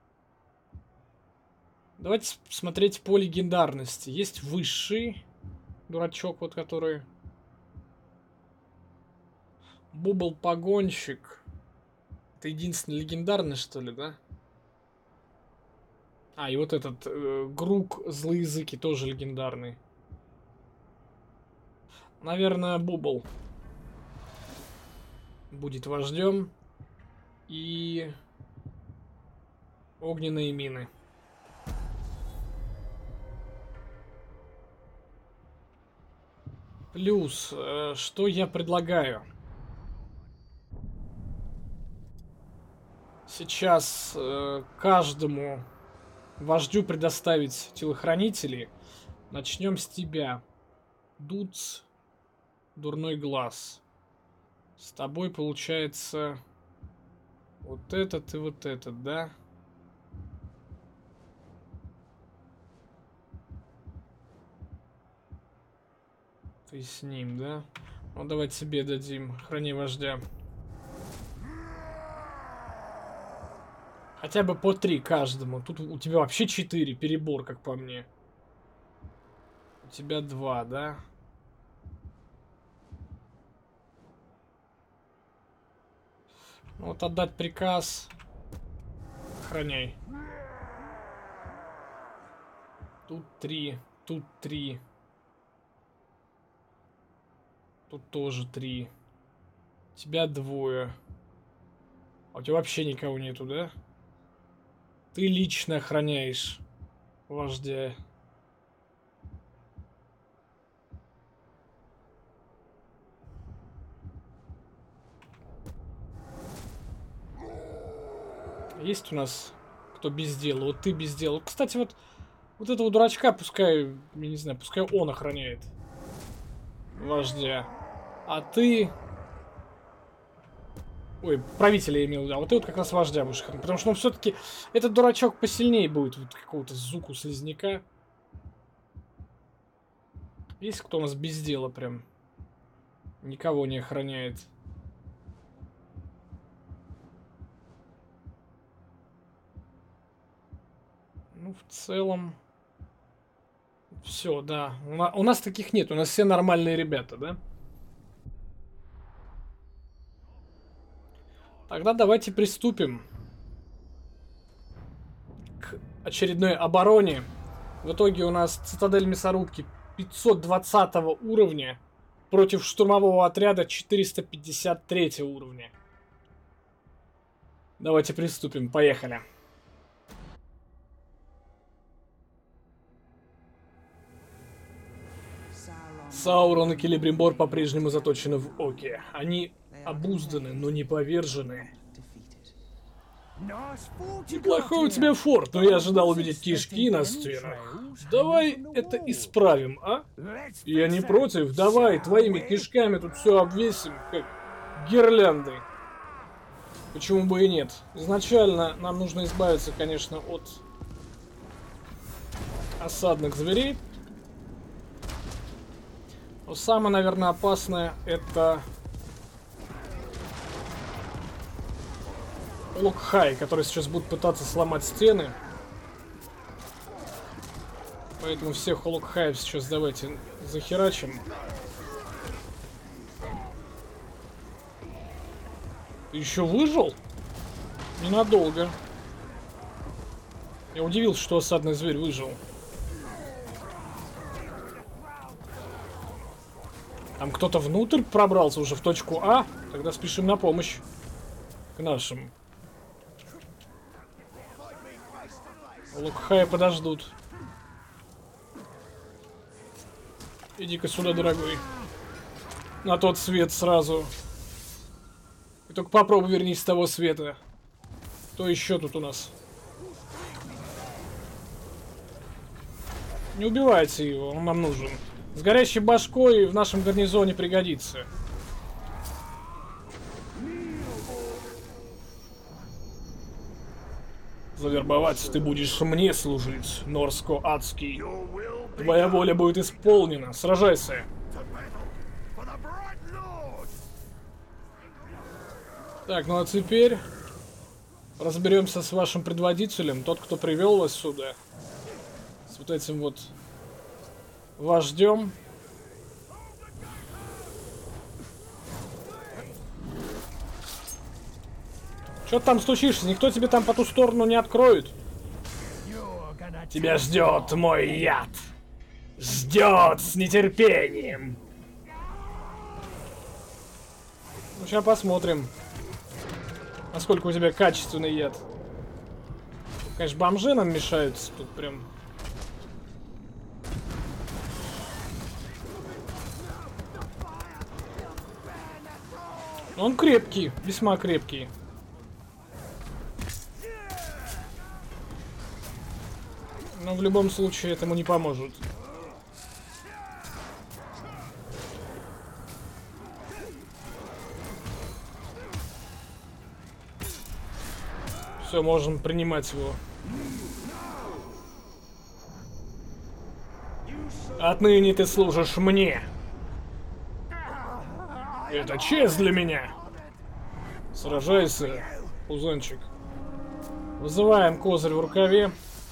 Speaker 1: Давайте смотреть по легендарности. Есть высший дурачок, вот который... Бубл Погонщик. Это единственный легендарный, что ли, да? А, и вот этот э, Грук Злоязыки тоже легендарный. Наверное, Бубл будет вождем. И огненные мины. Плюс, э, что я предлагаю? Сейчас э, каждому вождю предоставить телохранителей. Начнем с тебя. Дуц, Дурной Глаз. С тобой получается вот этот и вот этот, да? Ты с ним, да? Ну, давай тебе дадим. Храни вождя. Хотя бы по три каждому. Тут у тебя вообще четыре. Перебор, как по мне. У тебя два, да? Ну, вот отдать приказ. Охраняй. Тут три. Тут три. Тут тоже три. У тебя двое. А у тебя вообще никого нету, да? Ты лично охраняешь вождя. Есть у нас кто без дела? Вот ты без дела. Кстати, вот, вот этого дурачка пускай, я не знаю, пускай он охраняет вождя. А ты... Ой, правителя я имел в виду. А вот ты вот как раз вождя будешь охранять. Потому что, ну, все-таки этот дурачок посильнее будет. Вот какого-то зуку слизняка. Есть кто у нас без дела прям? Никого не охраняет. Ну, в целом... Все, да. У нас, у нас таких нет. У нас все нормальные ребята, да? Тогда давайте приступим к очередной обороне. В итоге у нас цитадель мясорубки пятьсот двадцатого уровня против штурмового отряда четыреста пятьдесят третьего уровня. Давайте приступим. Поехали. Саурон и Келебримбор по-прежнему заточены в Оке. Они обузданы, но не повержены. Неплохой у тебя форт, но я ожидал увидеть кишки на стенах. Давай это исправим, а? Я не против, давай твоими кишками тут все обвесим, как гирлянды. Почему бы и нет? Изначально нам нужно избавиться, конечно, от осадных зверей. Но самое, наверное, опасное это Локхай, который сейчас будет пытаться сломать стены. Поэтому всех Локхаев сейчас давайте захерачим. Ты еще выжил? Ненадолго. Я удивился, что осадный зверь выжил. Там кто-то внутрь пробрался уже в точку А. Тогда спешим на помощь к нашим. Локхая подождут. Иди-ка сюда, дорогой. На тот свет сразу. Ты только попробуй вернись с того света. Кто еще тут у нас? Не убивайте его, он нам нужен. С горящей башкой в нашем гарнизоне пригодится. Завербовать ты будешь мне служить, Норско Адский. Твоя воля будет исполнена. Сражайся. Так, ну а теперь разберемся с вашим предводителем, тот, кто привел вас сюда. С вот этим вот вождем. Чё ты там стучишься? Никто тебе там по ту сторону не откроет. Тебя ждет мой яд. Ждет с нетерпением. Ну, сейчас посмотрим, насколько у тебя качественный яд. Конечно, бомжи нам мешают тут прям. Он крепкий, весьма крепкий. Но в любом случае этому не поможет. Все, можем принимать его. Отныне ты служишь мне. Это честь для меня. Сражайся, пузончик. Вызываем козырь в рукаве.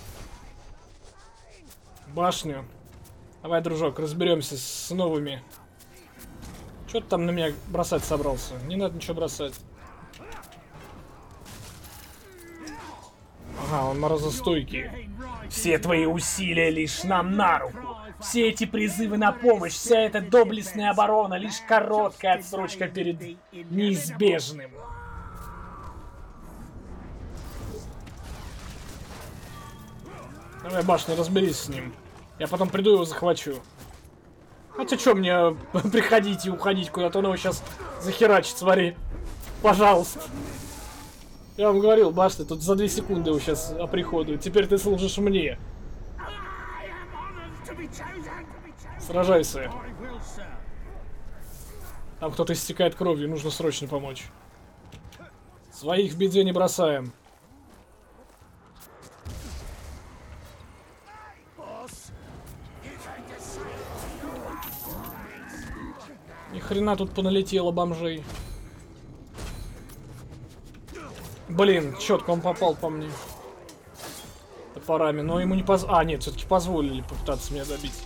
Speaker 1: Башню. Давай, дружок, разберемся с новыми. Че ты там на меня бросать собрался? Не надо ничего бросать. Ага, он морозостойкий. Все твои усилия лишь нам на руку. Все эти призывы на помощь, вся эта доблестная оборона, лишь короткая отсрочка перед неизбежным. Давай, башня, разберись с ним. Я потом приду и его захвачу. Хотя что мне приходить и уходить куда-то, он его сейчас захерачит, смотри. Пожалуйста. Я вам говорил, башня, тут за две секунды его сейчас оприходуют. Теперь ты служишь мне. Сражайся. Там кто-то истекает кровью, нужно срочно помочь. Своих в беде не бросаем. Ни хрена тут поналетело бомжей. Блин, четко он попал по мне. Топорами, но ему не поз... А, нет, все-таки позволили попытаться меня добить.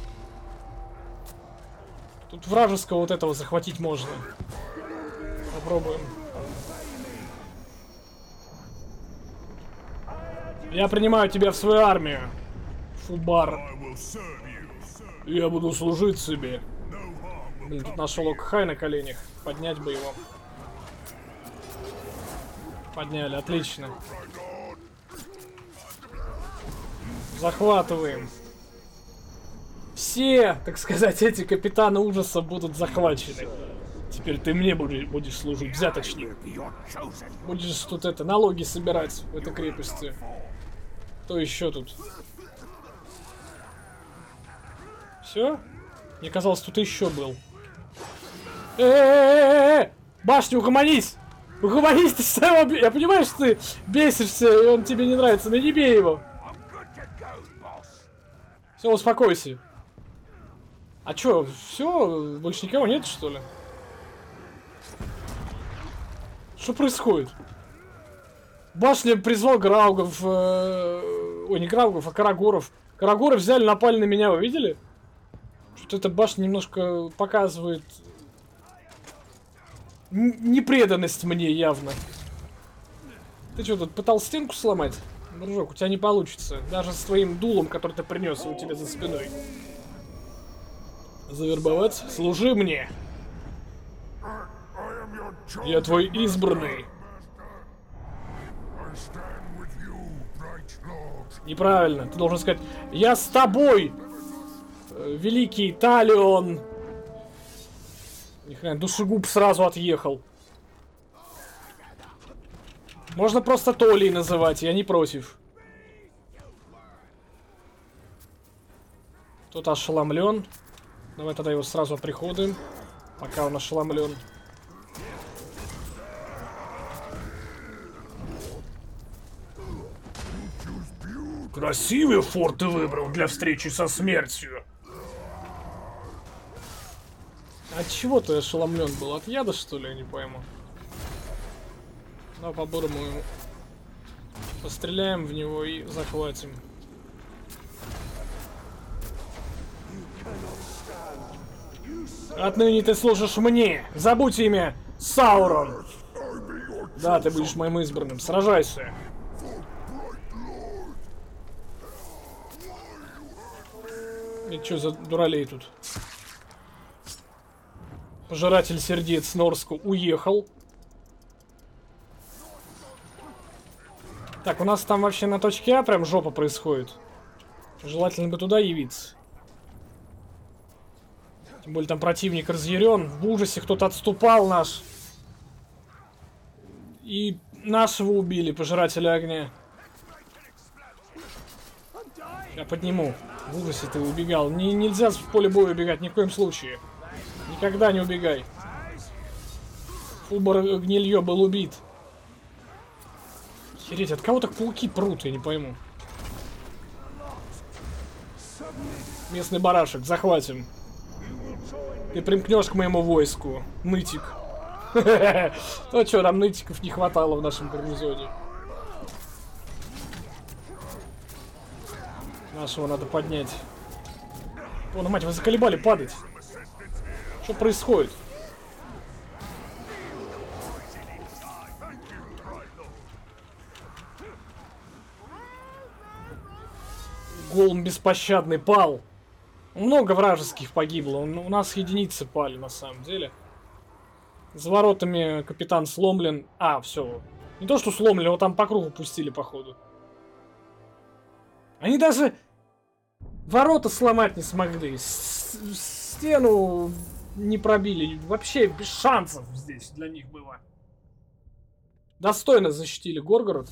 Speaker 1: Тут вражеского вот этого захватить можно. Попробуем. Я принимаю тебя в свою армию, Фубар. Я буду служить себе. Блин, тут нашел Окхай на коленях. Поднять бы его. Подняли, отлично. Захватываем. Все, так сказать, эти капитаны ужаса будут захвачены. Теперь ты мне будешь служить, взяточник. Будешь тут это, налоги собирать в этой крепости. Кто еще тут? Все? Мне казалось, тут еще был. Э-э-э-э-э! Башня, угомонись! Угомонись, ты сам... Я понимаю, что ты бесишься, и он тебе не нравится, но не бей его. Все, успокойся. А чё, все? Больше никого нет, что ли? Что происходит? Башня призвал Граугов. Э... Ой, не Граугов, а Карагоров. Карагоры взяли, напали на меня, вы видели? Что-то эта башня немножко показывает непреданность мне явно. Ты что, тут пытался стенку сломать? Дружок, у тебя не получится. Даже с твоим дулом, который ты принес у тебя за спиной. Завербовать? Служи мне. Я твой избранный. Неправильно. Ты должен сказать: я с тобой, великий Талион. Ни хрена, душегуб сразу отъехал. Можно просто Толей называть, я не против. Тут ошеломлен. Давай тогда его сразу приходим, пока он ошеломлен. Красивый форт ты выбрал для встречи со смертью. От чего ты ошеломлен был? От яда, что ли? Я не пойму. Ну, по-бурому ему постреляем в него и захватим. Отныне ты служишь мне. Забудь имя Саурон. Да, ты будешь моим избранным. Сражайся. И чё за дуралей тут? Пожиратель сердец Норску уехал. Так, у нас там вообще на точке А прям жопа происходит. Желательно бы туда явиться. Тем более там противник разъярен. В ужасе кто-то отступал наш. И нашего убили, пожирателя огня. Я подниму. В ужасе ты убегал. Не, нельзя в поле боя убегать ни в коем случае. Никогда не убегай. Фубар гнилье был убит. Хереть, от кого так пауки прут, я не пойму. Местный барашек, захватим. Ты примкнешь к моему войску, нытик. Ну что, нам нытиков не хватало в нашем гарнизоне. Нашего надо поднять. О, ну мать, вы заколебали падать. Что происходит? Голм беспощадный пал. Много вражеских погибло. У нас единицы пали на самом деле. За воротами капитан сломлен. А, все. Не то, что сломлен, его там по кругу пустили, походу. Они даже ворота сломать не смогли. С стену не пробили. Вообще без шансов здесь для них было. Достойно защитили Горгород.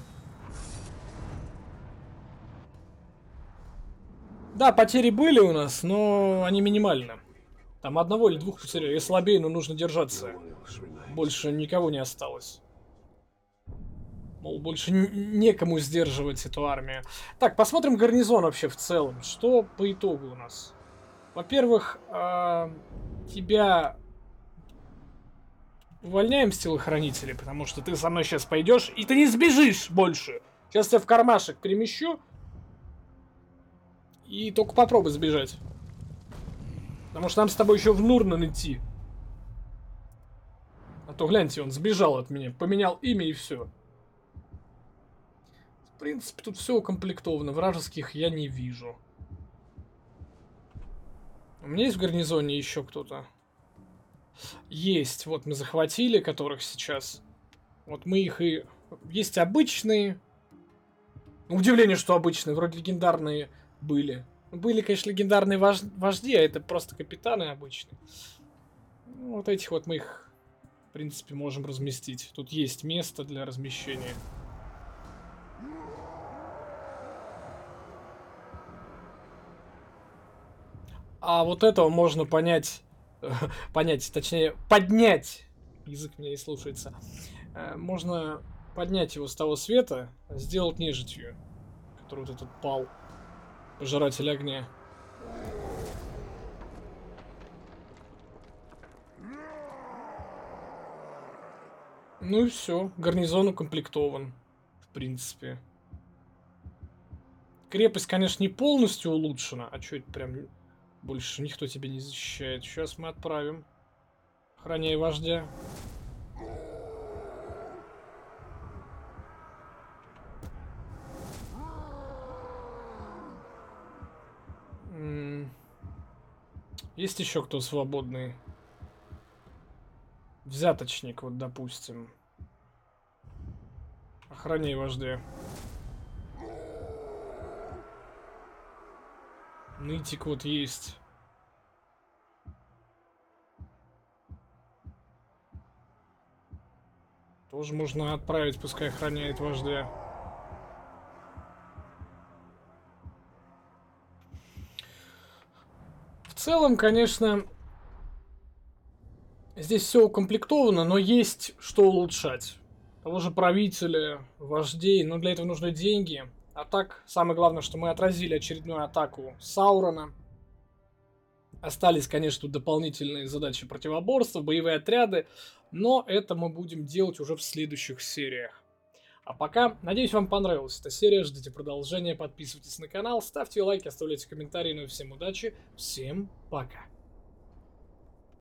Speaker 1: Да, потери были у нас, но они минимальны. Там одного или двух потеряли. И слабее, но нужно держаться. Больше никого не осталось. Мол, больше некому сдерживать эту армию. Так, посмотрим гарнизон вообще в целом. Что по итогу у нас? Во-первых, э, тебя увольняем с телохранителей, потому что ты со мной сейчас пойдешь, и ты не сбежишь больше. Сейчас я в кармашек перемещу. И только попробуй сбежать. Потому что нам с тобой еще в Нурнан идти. А то, гляньте, он сбежал от меня. Поменял имя и все. В принципе, тут все укомплектовано. Вражеских я не вижу. У меня есть в гарнизоне еще кто-то? Есть. Вот мы захватили, которых сейчас. Вот мы их и... Есть обычные. Удивление, что обычные. Вроде легендарные были. Были, конечно, легендарные вож... вожди, а это просто капитаны обычные. Ну, вот этих вот мы их, в принципе, можем разместить. Тут есть место для размещения. А вот этого можно понять, понять, точнее, поднять. Язык меня не слушается. Можно поднять его с того света, сделать нежитью, который вот этот пал. Пожиратель огня. Ну и все. Гарнизон укомплектован. В принципе. Крепость, конечно, не полностью улучшена. А что это прям... Больше никто тебя не защищает. Сейчас мы отправим. Охраняй вождя. Есть еще кто свободный? Взяточник, вот, допустим. Охраняй вождя. Нытик вот есть. Тоже можно отправить, пускай охраняет вождя. В целом, конечно, здесь все укомплектовано, но есть что улучшать. Того же правителя, вождей, но для этого нужны деньги. А так, самое главное, что мы отразили очередную атаку Саурона. Остались, конечно, тут дополнительные задачи противоборства, боевые отряды, но это мы будем делать уже в следующих сериях. А пока, надеюсь, вам понравилась эта серия, ждите продолжения, подписывайтесь на канал, ставьте лайки, оставляйте комментарии, ну и всем удачи, всем пока.